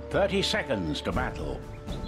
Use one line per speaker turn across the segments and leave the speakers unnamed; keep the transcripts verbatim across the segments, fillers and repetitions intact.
Thirty seconds to battle.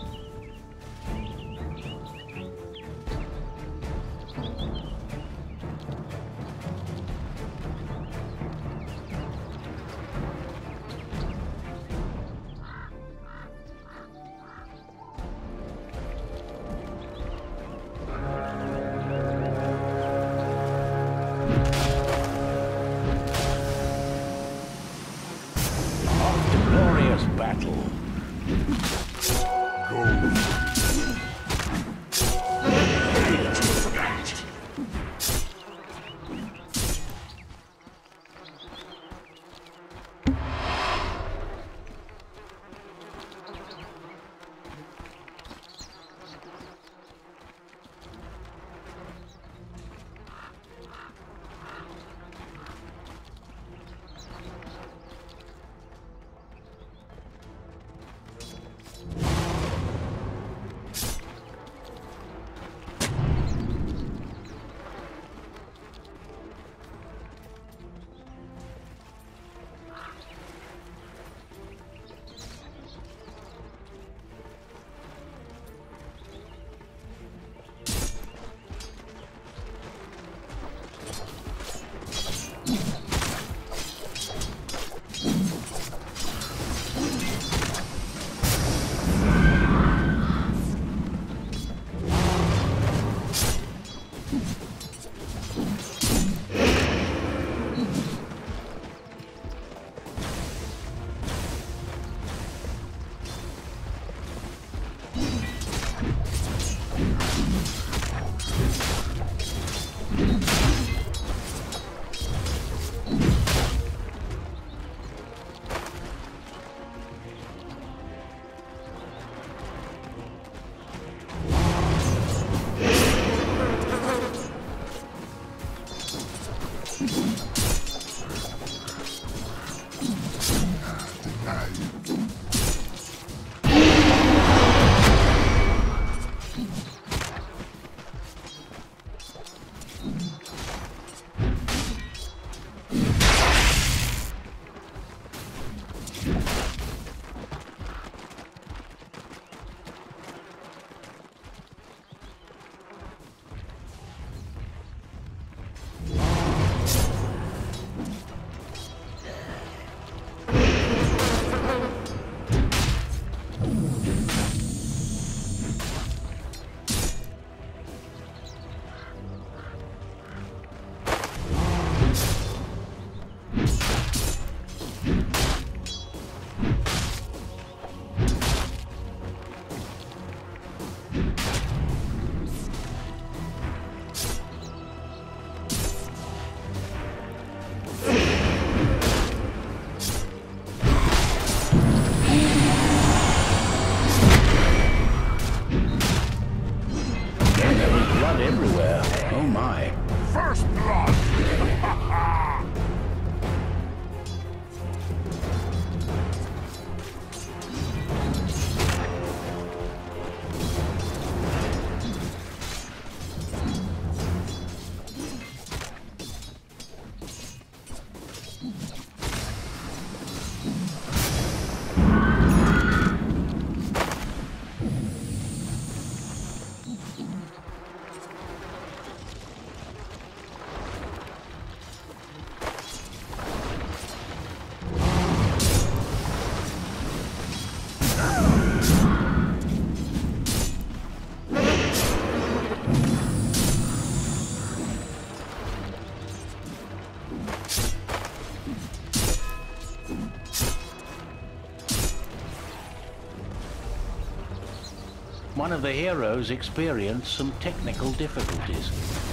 One of the heroes experienced some technical difficulties.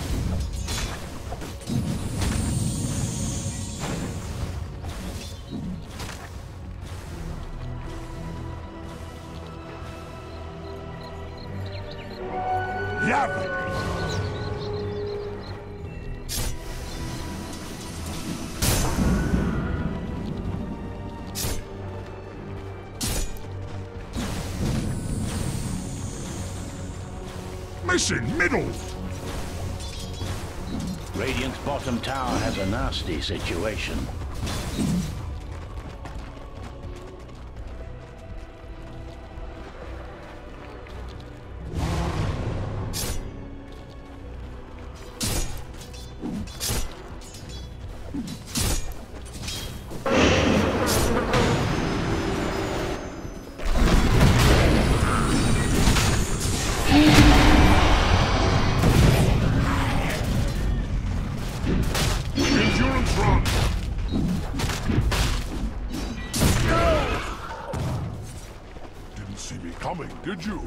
Mission middle!
Radiant's bottom tower has a nasty situation.
Endurance run! Didn't see me coming, did you?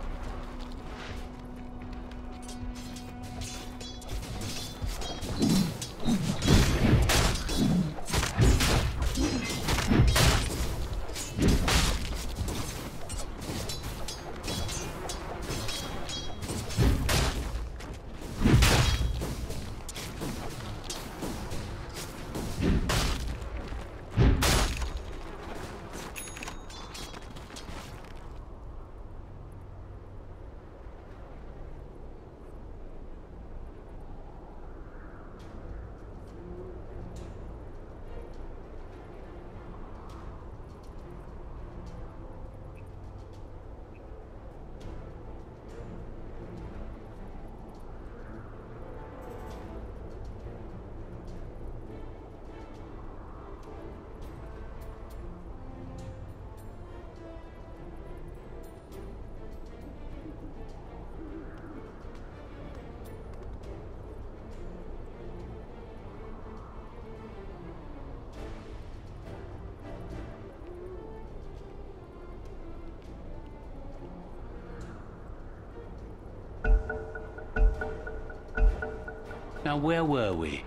Now, where were we?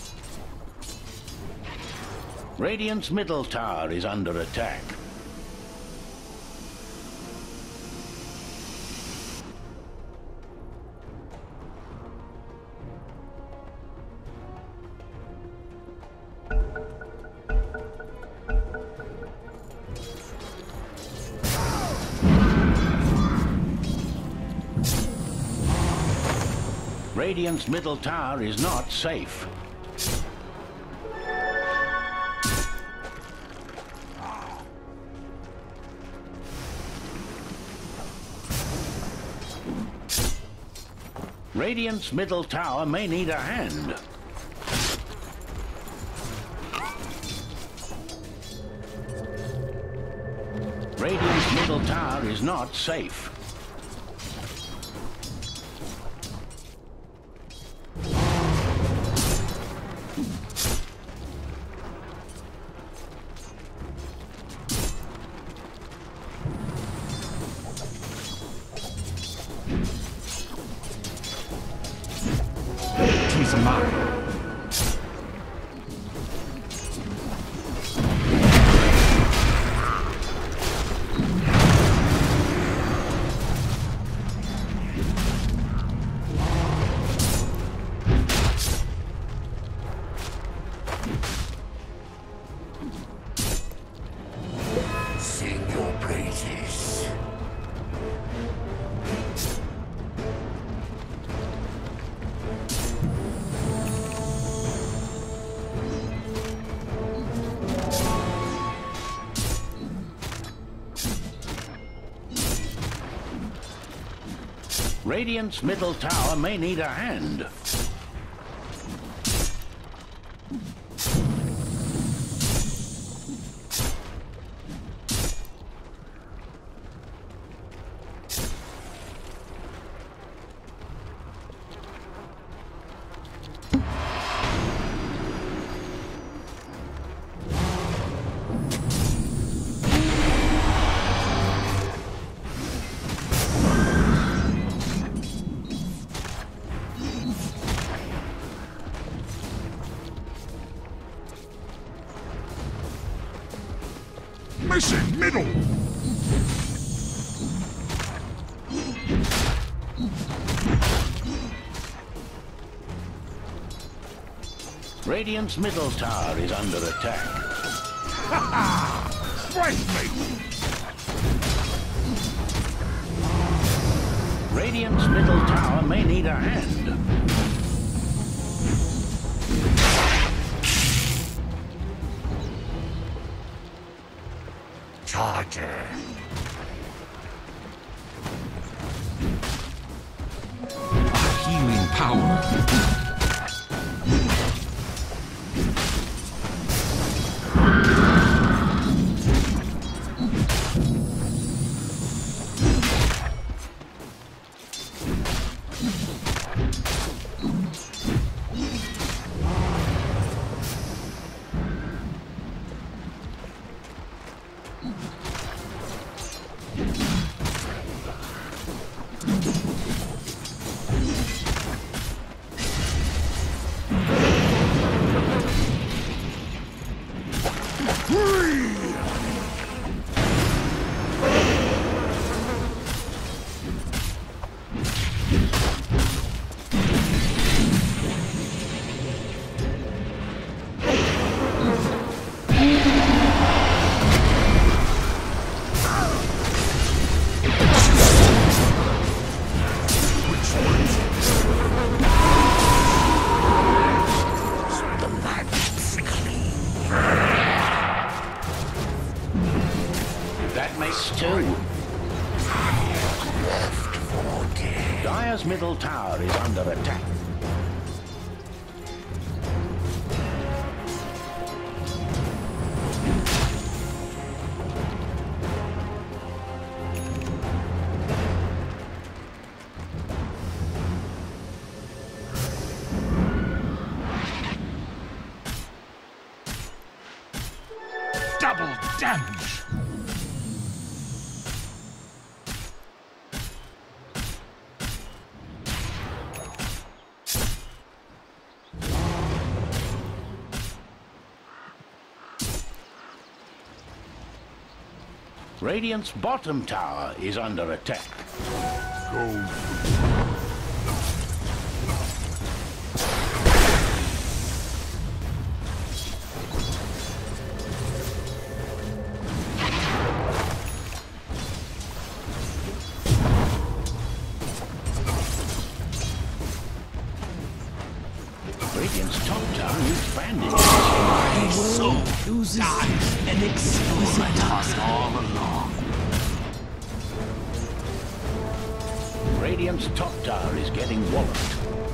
Radiant's middle tower is under attack. Radiant's middle tower is not safe. Radiant's middle tower may need a hand. Radiant's middle tower is not safe. Radiant's middle tower may need a hand.
Missing middle!
Radiant's middle tower is under attack.
Ha ha! Strike me!
Radiant's middle tower may need a hand.
Charger.
A healing power.
too. Dire's middle tower is under attack.
Double damage!
Radiant's bottom tower is under attack.
Go.
Radiant's top tower is bandaged.
My soul chooses an exquisite task all along.
Radiant's top tower is getting walloped.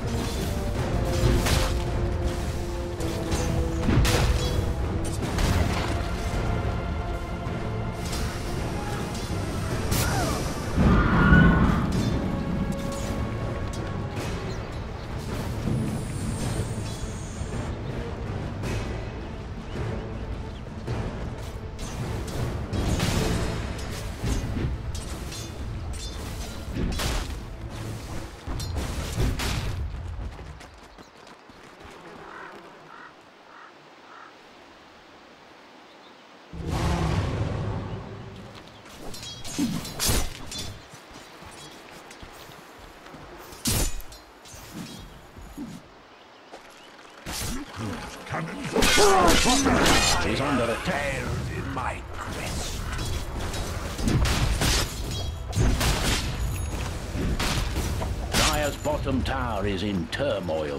Is under attack.
In my quest.
Dire's bottom tower is in turmoil.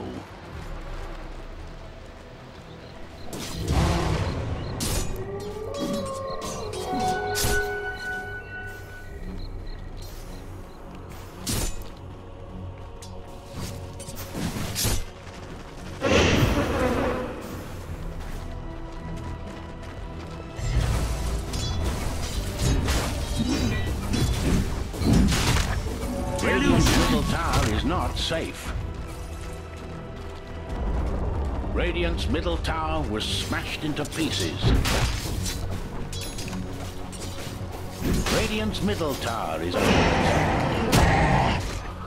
Radiant's middle tower is not safe. Radiant's middle tower was smashed into pieces. Radiant's middle tower is under attack.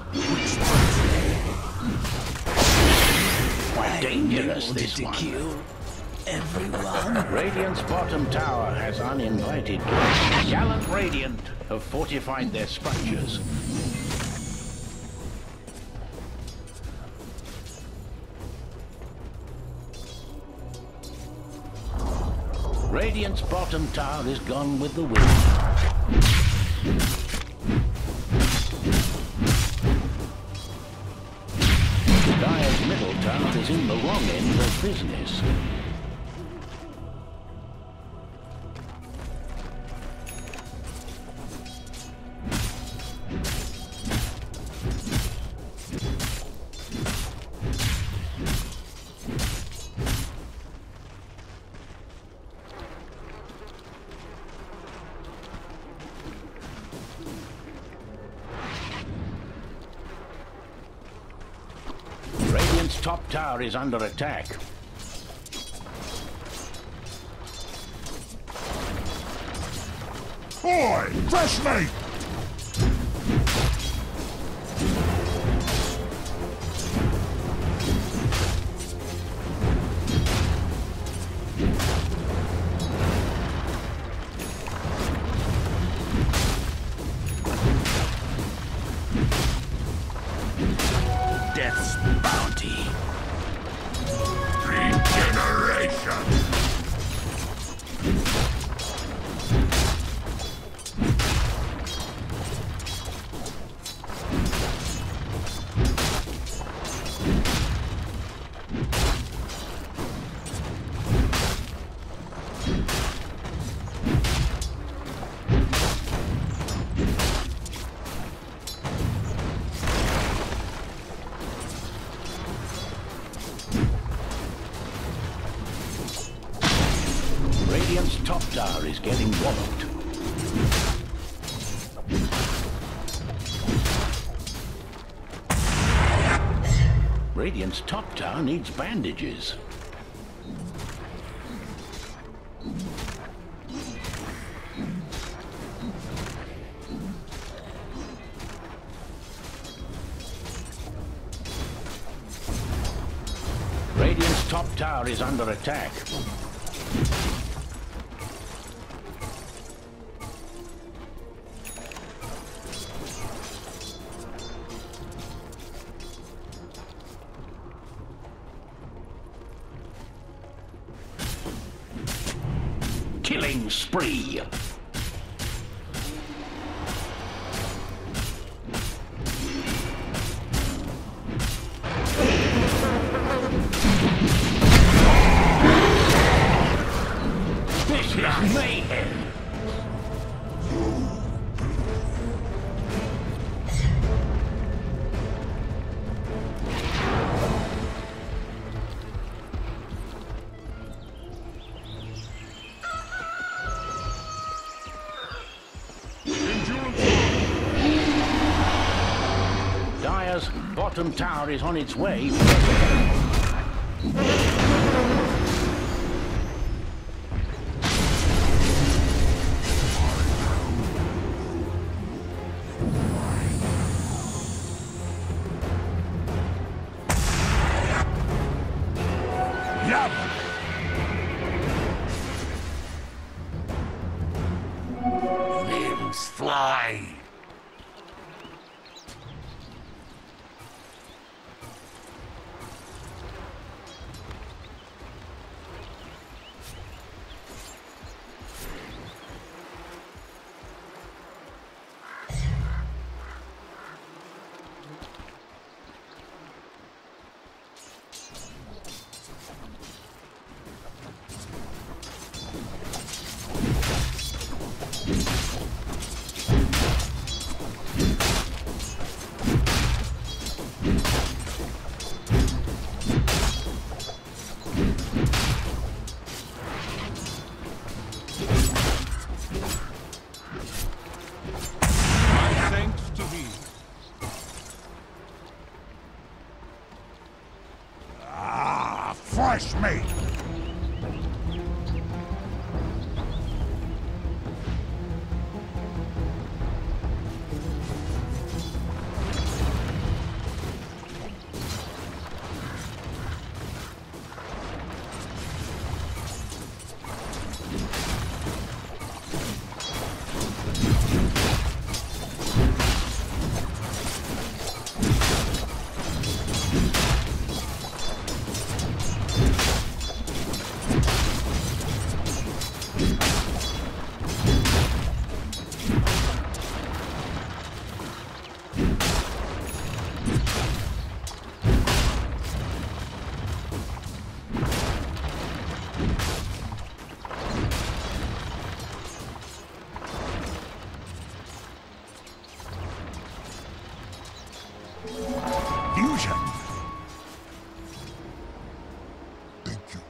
Quite dangerous, this one.
Kill everyone.
Radiant's bottom tower has uninvited guests. Gallant Radiant have fortified their structures. Radiant's bottom tower is gone with the wind. Dire's middle tower is in the wrong end of business. Radiant's top tower is under attack.
Boy, fresh meat!
Death's bounty.
Regeneration!
Radiant's top tower is getting walloped. Radiant's top tower needs bandages. Radiant's top tower is under attack. Killing spree. This is mayhem. Dire's bottom tower is on its way.
Limbs fly.
Fresh meat! Fusion! Thank you.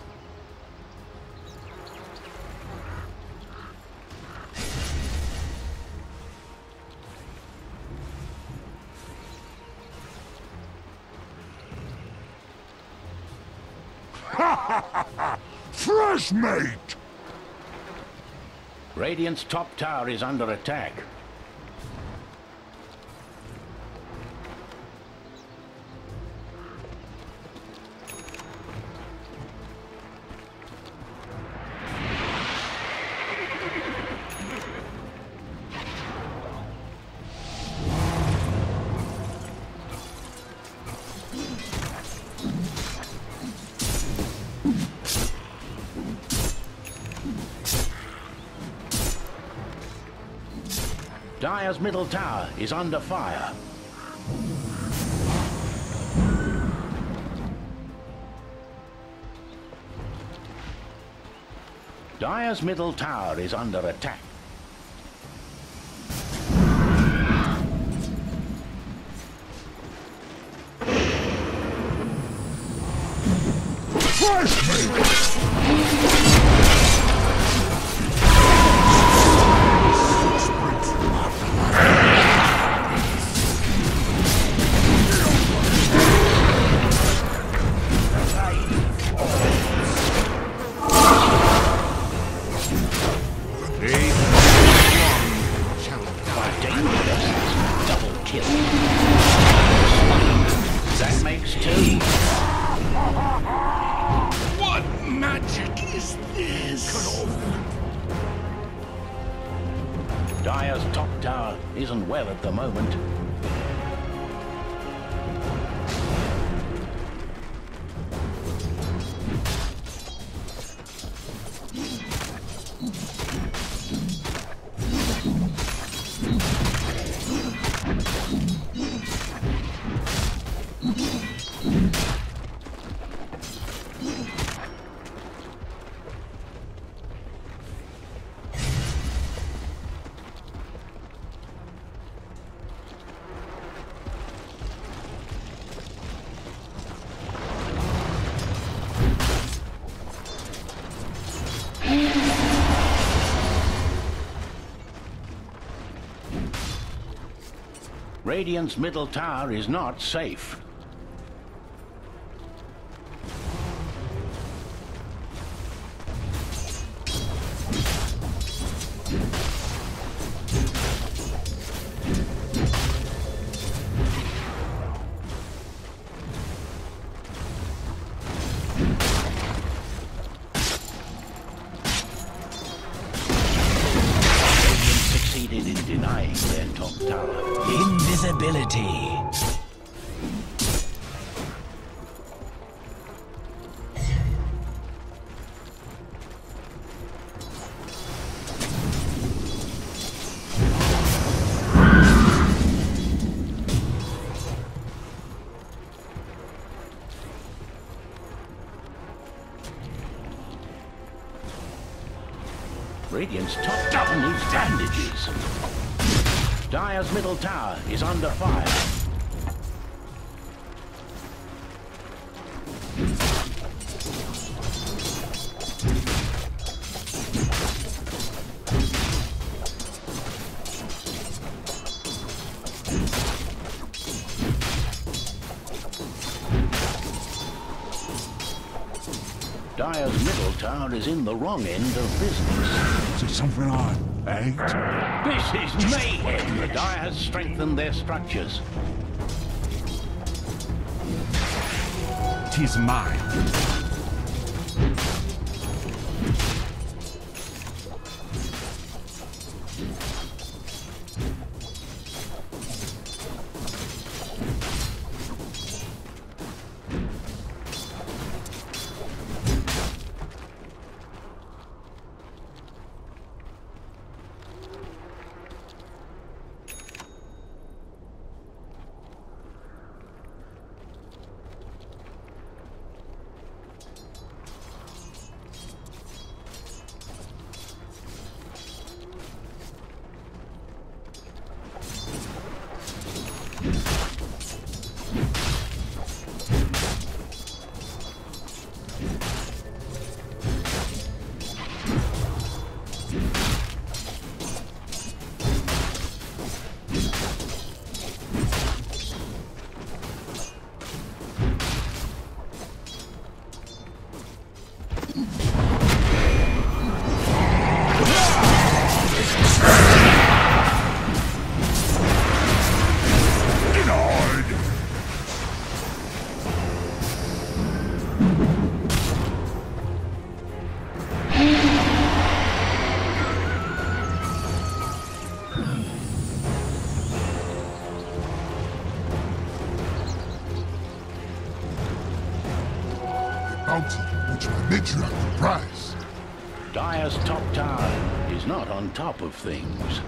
Ha ha ha ha! Fresh meat!
Radiant's top tower is under attack. Dire's middle tower is under fire. Dire's middle tower is under attack.
Fresh meat!
isn't well at the moment. Radiant's middle tower is not safe. Succeeded in denying their top tower.
Invisibility.
Radiant's top tower needs bandages. Dire's middle tower is under fire. Dire's middle tower is in the wrong end of business.
Is something on, eh?
This is mayhem. The Dire has strengthened their structures.
Tis mine. Bounty, which will make you have the prize.
Dire's top tower is not on top of things.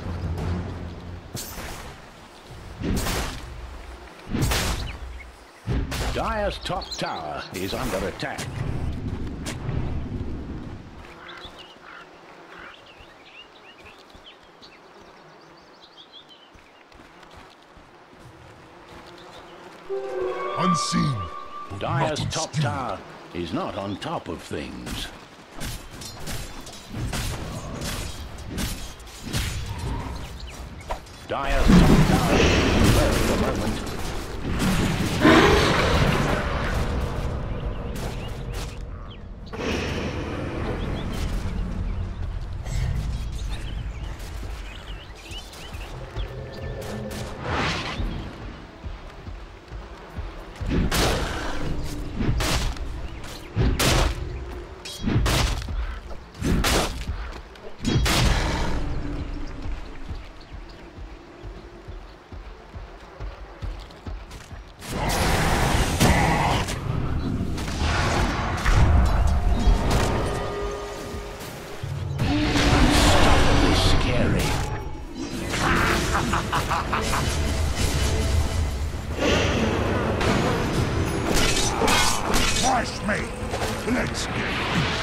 Dire's top tower is under attack.
Unseen. but
Dire's
not
top
unskilled.
tower is not on top of things. Dire's top tower is low at the moment.
Nice game.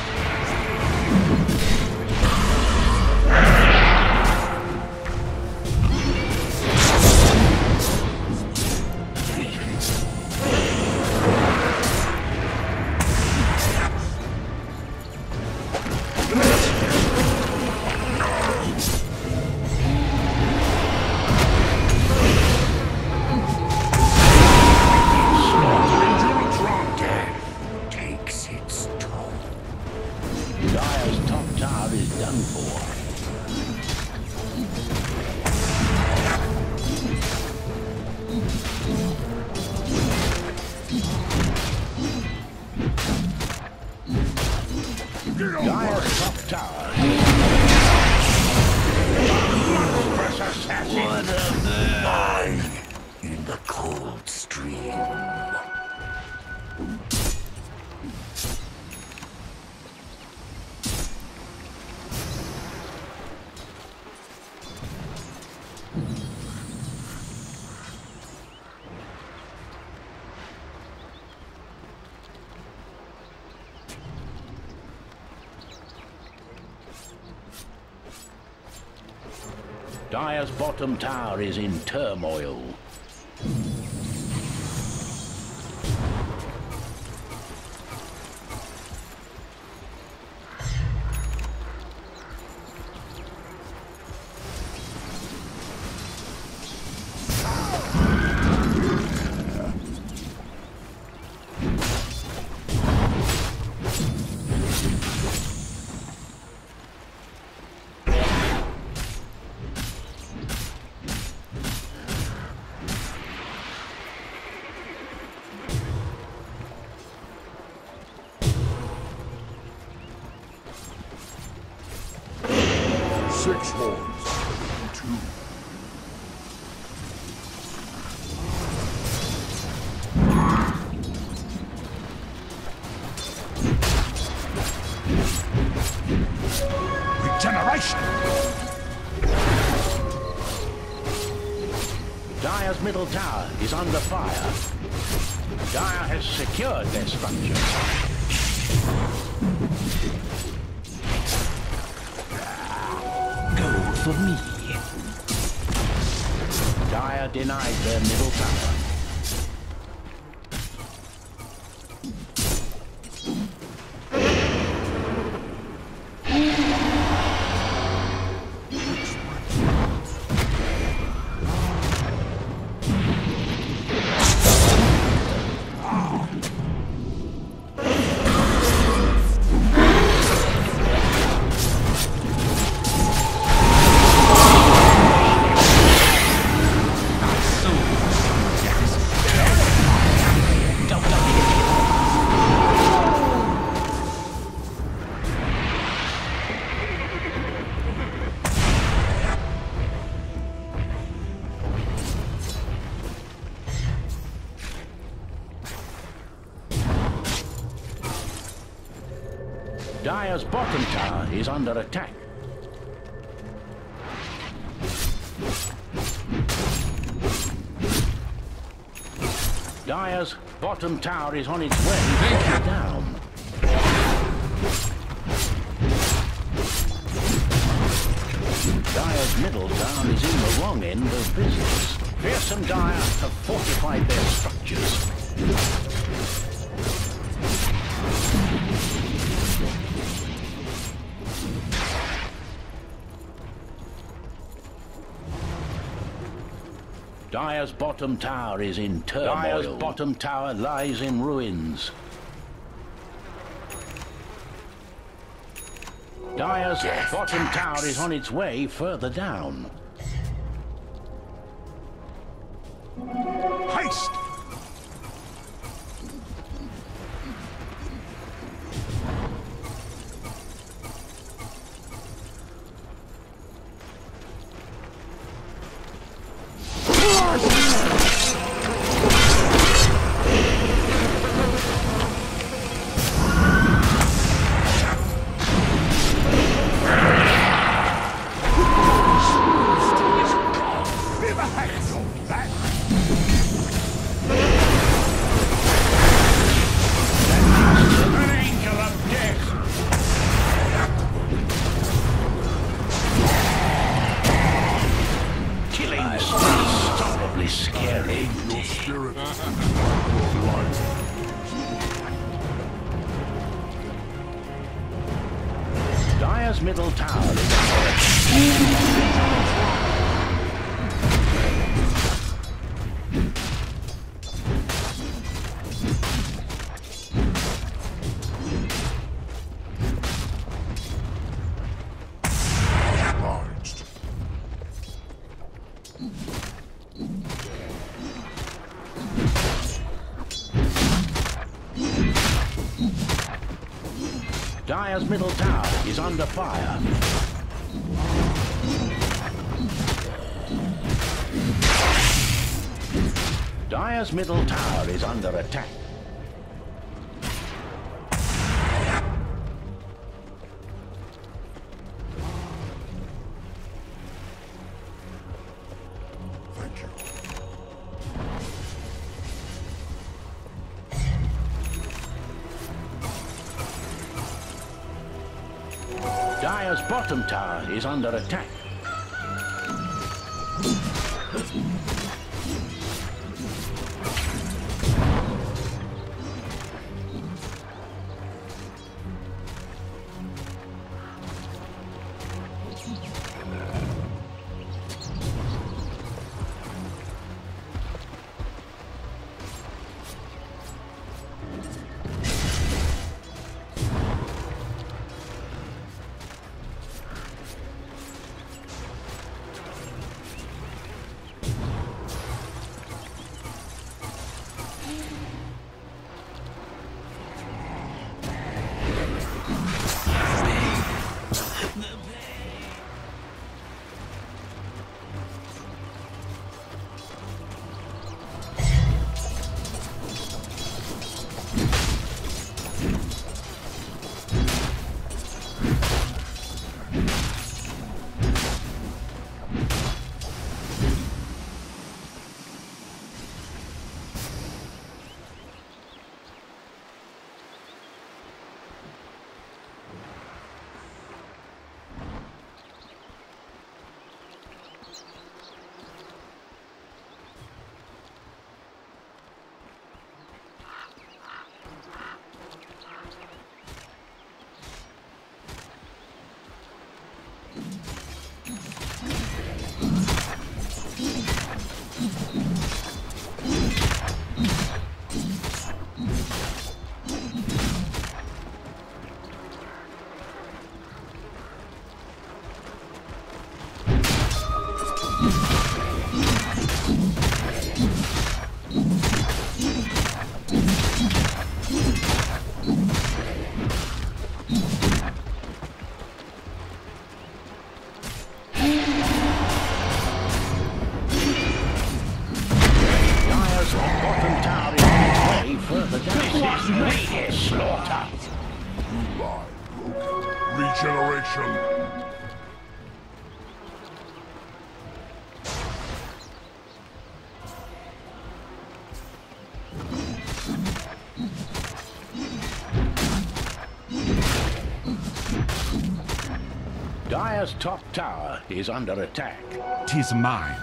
Dire's top tower.
What of the...
Mine in the cold stream.
Dire's bottom tower is in turmoil.
Six horns. Two.
Regeneration!
Dire's middle tower is under fire. Dire has secured their structure.
For me.
Dire denied their middle tower. Dire's bottom tower is under attack. Dire's bottom tower is on its way down. Dire's middle tower is in the wrong end of business. Fearsome Dire have fortified their structures. Dire's bottom tower is in turmoil. Dire's bottom tower lies in ruins. Dire's
Death
bottom
tax.
tower is on its way further down.
Haste!
An angel of Dire's middle tower is under attack. Dire's middle tower is under fire. Dire's middle tower is under attack.
Thank you.
Dire's bottom tower is under attack. Slaughter.
You lie, broken. Regeneration.
Dire's top tower is under attack.
'Tis mine.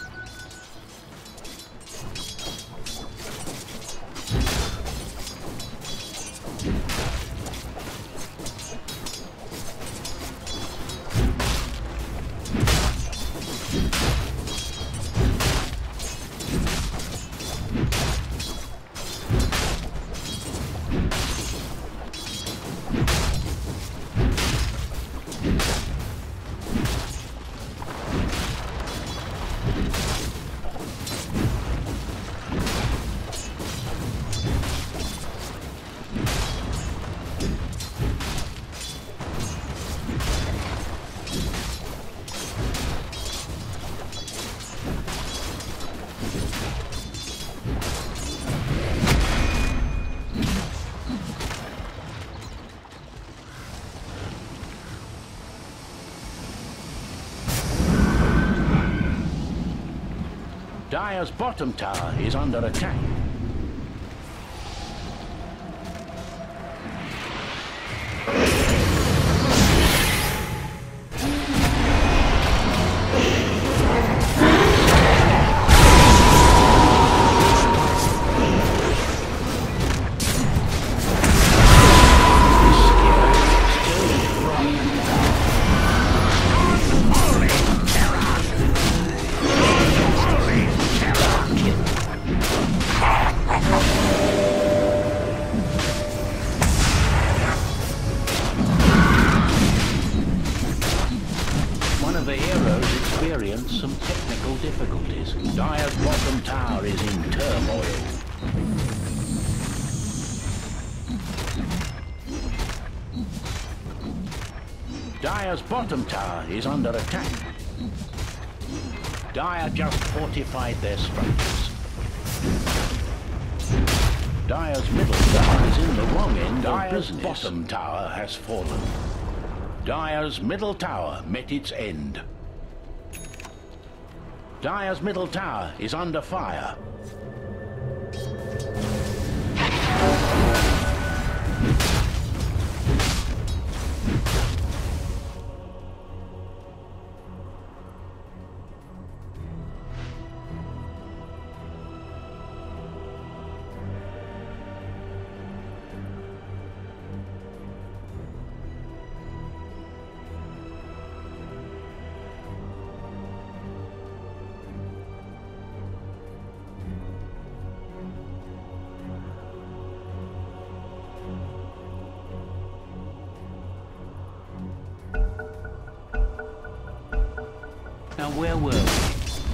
Dire's bottom tower is under attack. heroes experience some technical difficulties. Dire's bottom tower is in turmoil. Dire's bottom tower is under attack. Dire just fortified their structures. Dire's middle tower is in the wrong end of business. Dire's bottom tower has fallen. Dire's middle tower met its end. Dire's middle tower is under fire. Now where were we?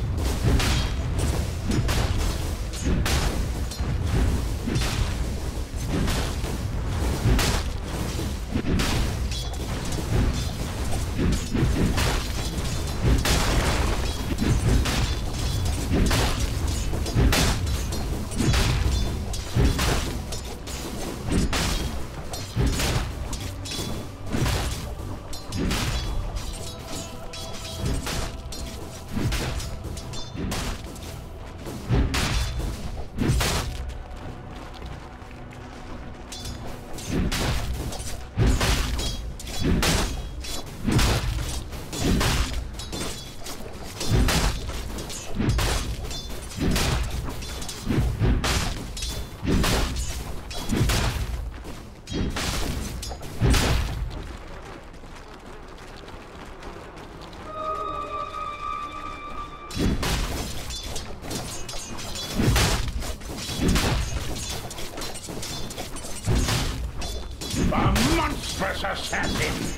A monstrous assassin!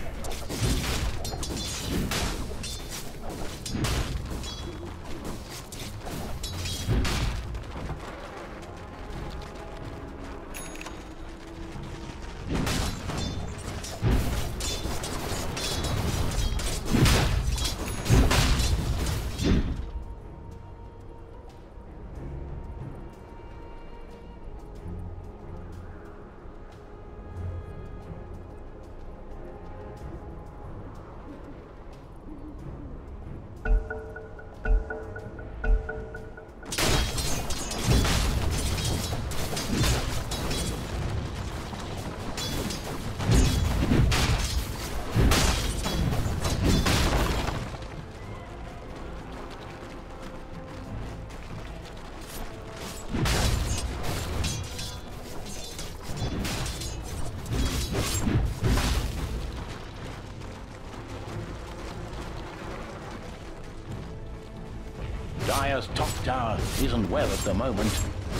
Dire's top tower isn't well at the moment.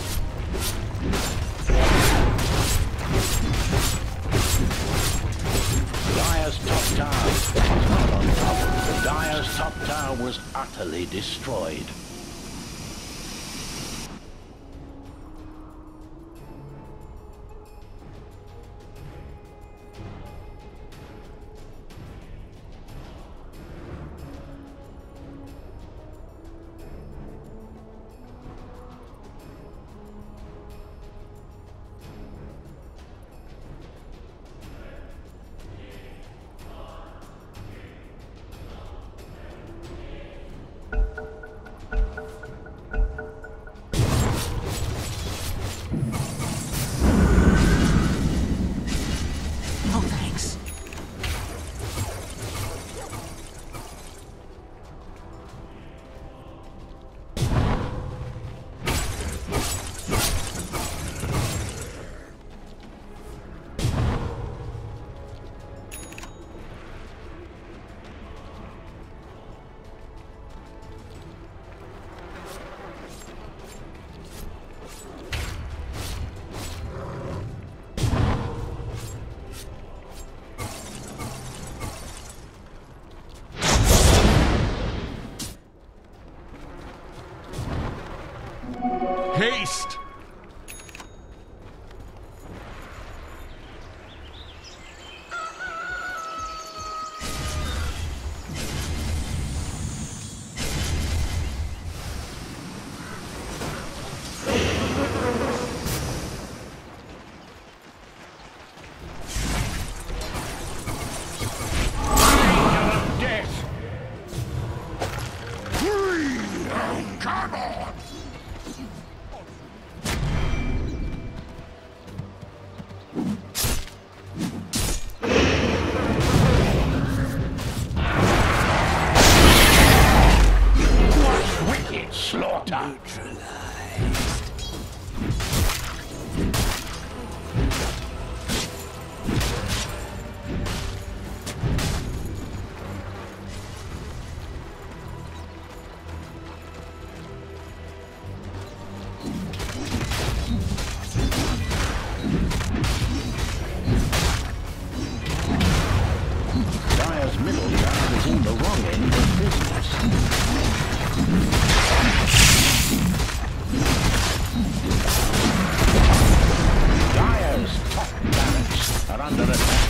Dire's top tower is not on top. Dire's top tower was utterly destroyed. Dire's middle tower is in the wrong end of business. Dire's top barracks are under attack.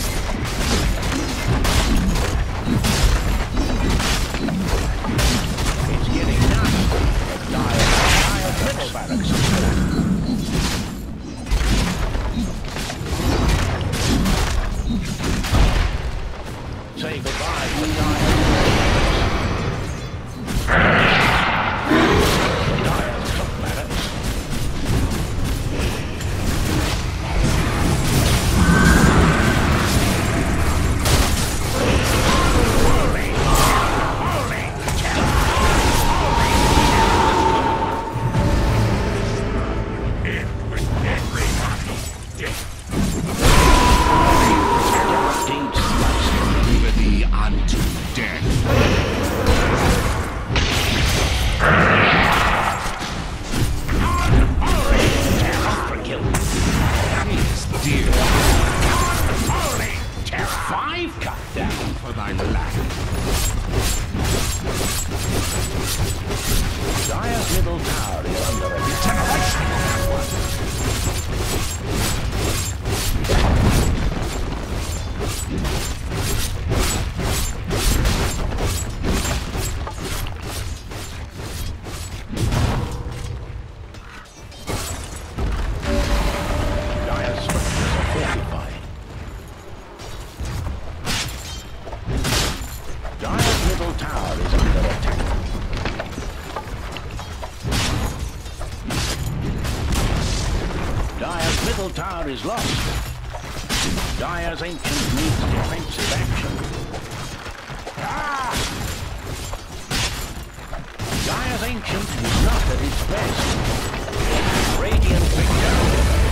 It's getting nasty. Dire's, Dire's middle barracks are full. Say goodbye to Dire. Dire's top barracks. Holy, holy terror! It was everybody dead. Deep slice liberty unto death. Dear. Holy terror! Five cut down for thy lack. Dire's middle tower is under attack. Dire's structures are fortified. Dire's middle tower is under attack. Dire's middle tower is lost. Dire's ancient needs defensive action. Ah! Dire's ancient is not at its best. Radiant victory.